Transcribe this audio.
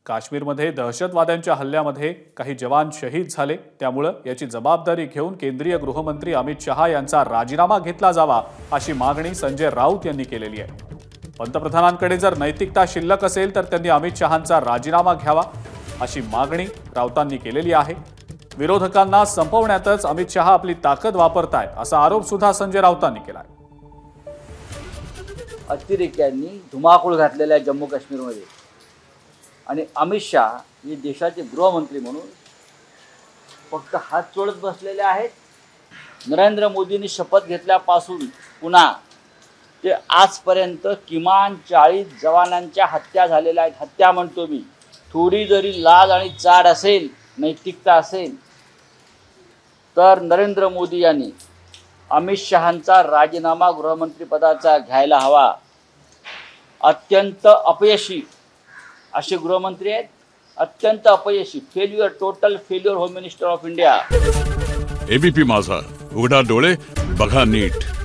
काश्मीरमध्ये दहशतवाद्यांच्या हल्ल्यामध्ये काही जवान शहीद झाले, त्यामुळे याची जबाबदारी घेऊन केंद्रीय गृहमंत्री अमित शहा यांचा राजीनामा घेतला जावा अशी मागणी संजय राऊत यांनी केलेली आहे। पंतप्रधानांकडे जर नैतिकता शिल्लक असेल तर त्यांनी अमित शहांचा राजीनामा घ्यावा अशी मागणी राऊतांनी केलेली आहे। विरोधकांना संपवण्यातच अमित शहा आपली ताकद वापरतायत असा आरोप सुद्धा संजय राऊतांनी केलाय। अतिरेक्यांनी धुमाकूळ घातलेल्या जम्मू काश्मीरमध्ये आणि अमित शहा हे देशाचे गृहमंत्री म्हणून फक्त हात जोडत बसलेले आहेत। नरेंद्र मोदींनी शपथ घेतल्यापासून पुन्हा ते आजपर्यंत किमान 40 जवानांच्या हत्या झालेल्या आहेत। हत्या म्हणतो मी, थोडी जरी लाज आणि चाड असेल, नैतिकता असेल तर नरेंद्र मोदी यांनी अमित शहांचा राजीनामा गृहमंत्री पदाचा घ्यायला हवा। अत्यंत अपयशी असे गृहमंत्री आहेत, अत्यंत अपयशी, failure, total failure home minister of India. ABP Majha, उघडा डोळे बघा नीट।